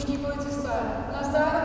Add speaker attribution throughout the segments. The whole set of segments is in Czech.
Speaker 1: Dnešní policisté. Nazdar.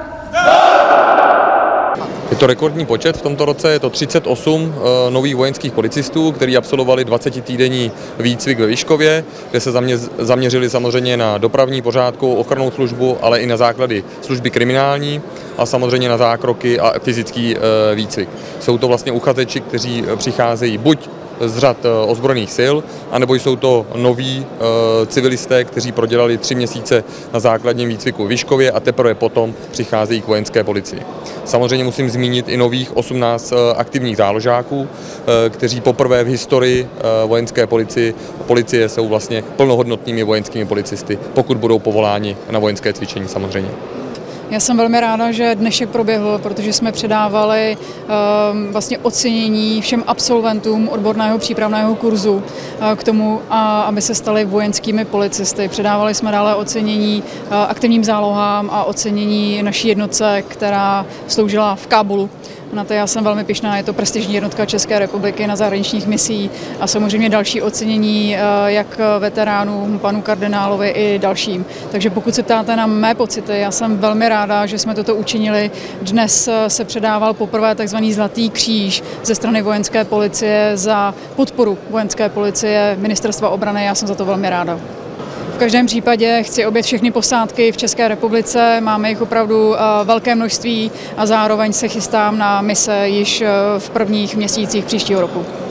Speaker 2: Je to rekordní počet v tomto roce, je to 38 nových vojenských policistů, kteří absolvovali 20týdenní výcvik ve Vyškově, kde se zaměřili samozřejmě na dopravní, pořádkovou, ochrannou službu, ale i na základy služby kriminální a samozřejmě na zákroky a fyzický výcvik. Jsou to vlastně uchazeči, kteří přicházejí buď z řad ozbrojených sil, anebo jsou to noví civilisté, kteří prodělali 3 měsíce na základním výcviku v Vyškově a teprve potom přicházejí k vojenské policii. Samozřejmě musím zmínit i nových 18 aktivních záložáků, kteří poprvé v historii vojenské policie jsou vlastně plnohodnotnými vojenskými policisty, pokud budou povoláni na vojenské cvičení samozřejmě.
Speaker 1: Já jsem velmi ráda, že dnešek proběhl, protože jsme předávali vlastně ocenění všem absolventům odborného přípravného kurzu k tomu, aby se stali vojenskými policisty. Předávali jsme dále ocenění aktivním zálohám a ocenění naší jednotce, která sloužila v Kábulu. Na to já jsem velmi pyšná, je to prestižní jednotka České republiky na zahraničních misích a samozřejmě další ocenění jak veteránům, panu kardinálovi i dalším. Takže pokud se ptáte na mé pocity, já jsem velmi ráda, že jsme toto učinili. Dnes se předával poprvé tzv. Zlatý kříž ze strany vojenské policie za podporu vojenské policie Ministerstva obrany, já jsem za to velmi ráda. V každém případě chci objet všechny posádky v České republice, máme jich opravdu velké množství a zároveň se chystám na mise již v prvních měsících příštího roku.